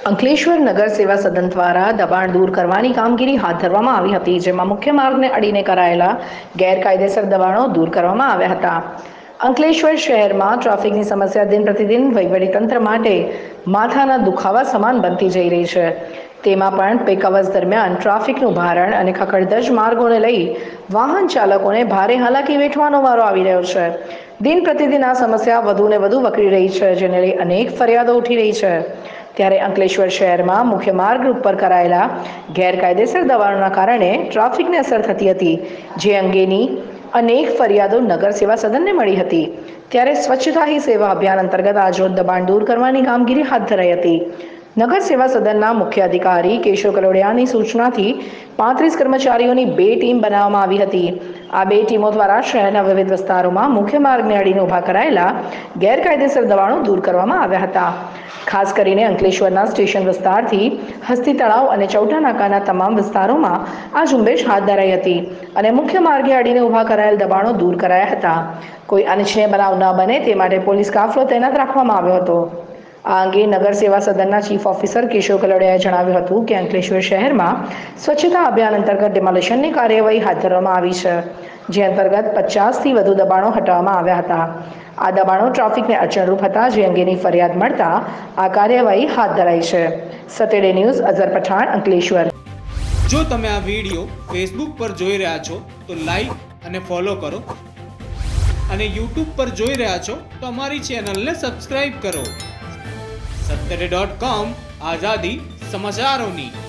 અંકલેશ્વર નગર સેવા સદન દ્વારા દબાણ દૂર કરવાની કામગીરી હાથ ધરવામાં આવી હતી, જેમાં મુખ્ય માર્ગને અડીને કરાયેલા ગેરકાયદેસર દબાણો દૂર કરવામાં આવ્યા હતા. અંકલેશ્વર શહેરમાં ટ્રાફિકની સમસ્યા દિન પ્રતિદિન વહીવટીતંત્ર માટે માથાના દુખાવા સમાન બનતી જઈ રહી છે. તેમાં પણ પીક અવર્સ દરમિયાન ટ્રાફિકનું ભારણ અને ખખડધજ માર્ગોને લઈ વાહન ચાલકોને ભારે હાલાકી વેઠવાનો વારો આવી રહ્યો છે. દિન પ્રતિદિન આ સમસ્યા વધુ ને વધુ વકરી રહી છે, જેને લઈ અનેક ફરિયાદો ઉઠી રહી છે. ત્યારે અંકલેશ્વર શહેરમાં મુખ્ય માર્ગ ઉપર કરાયેલા ગેરકાયદેસર દબાણોના કારણે ટ્રાફિકને અસર થતી હતી, જે અંગેની અનેક ફરિયાદો નગર સેવા સદનને મળી હતી. ત્યારે સ્વચ્છતા હી સેવા અભિયાન અંતર્ગત આજરોજ દબાણ દૂર કરવાની કામગીરી હાથ ધરાઈ હતી. નગર સેવા સદનના મુખ્ય અધિકારી કેશવ કલોડિયાની સૂચનાથી 35 કર્મચારીઓની 2 ટીમ બનાવવામાં આવી હતી. આ 2 ટીમો દ્વારા શહેરના વિવિધ વિસ્તારોમાં મુખ્ય માર્ગને અડીને ઊભા કરાયેલા ગેરકાયદેસર દબાણો દૂર કરવામાં આવ્યા હતા. ખાસ કરીને અંકલેશ્વરના સ્ટેશન વિસ્તારથી હસ્તી તળાવ અને ચૌટા નાકાના તમામ વિસ્તારોમાં આ ઝુંબેશ હાથ ધરાઈ હતી અને મુખ્ય માર્ગે અડીને ઊભા કરાયેલ દબાણો દૂર કરાયા હતા. કોઈ અનિચ્છનીય બનાવ ન બને તે માટે પોલીસ કાફલો તૈનાત રાખવામાં આવ્યો હતો. આ અંગે નગર સેવા સદનના ચીફ ઓફિસર કેશવ કલોડિયાએ જણાવ્યું હતું કે અંકલેશ્વર શહેરમાં સ્વચ્છતા અભિયાન અંતર્ગત ડિમોલિશનની કાર્યવાહી હાથ ધરવામાં આવી છે, જે અંતર્ગત 50થી વધુ દબાણો હટાવવામાં આવ્યા હતા. આ દબાણો ટ્રાફિકને અડચણરૂપ હતા, જે અંગેની ફરિયાદ મળતા આ કાર્યવાહી હાથ ધરાઈ છે. સતેડે ન્યૂઝ, અઝર પઠાણ, અંકલેશ્વર. જો તમે આ વિડીયો ફેસબુક પર જોઈ રહ્યા છો તો લાઈક અને ફોલો કરો, અને યુટ્યુબ પર જોઈ રહ્યા છો તો અમારી ચેનલને સબસ્ક્રાઇબ કરો. સત્તરે.com, આઝાદી સમાચારોની.